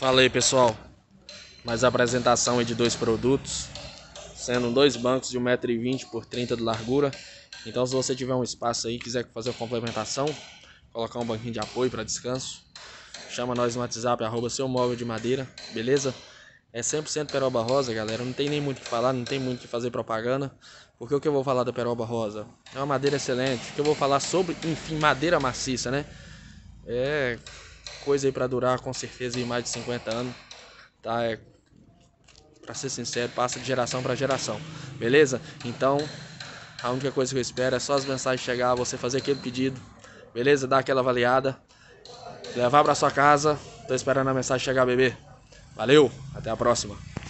Fala aí, pessoal, mais apresentação aí de dois produtos, sendo dois bancos de 1,20 m por 30 de largura. Então, se você tiver um espaço aí, quiser fazer uma complementação, colocar um banquinho de apoio para descanso, chama nós no WhatsApp, @seu móvel de madeira, beleza? É 100% peroba rosa, galera, não tem nem muito o que falar, não tem muito o que fazer propaganda, porque o que eu vou falar da peroba rosa é uma madeira excelente. O que eu vou falar sobre, enfim, madeira maciça, né? É coisa aí para durar com certeza aí mais de 50 anos, tá? Pra ser sincero, passa de geração para geração, beleza? Então, a única coisa que eu espero é só as mensagens chegar, você fazer aquele pedido, beleza? Dar aquela avaliada, levar para sua casa. Tô esperando a mensagem chegar, bebê. Valeu, até a próxima.